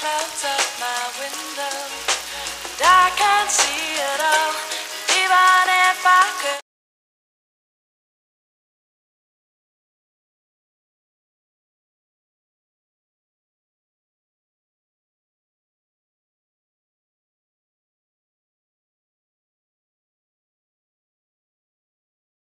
clouds out my window, and I can't see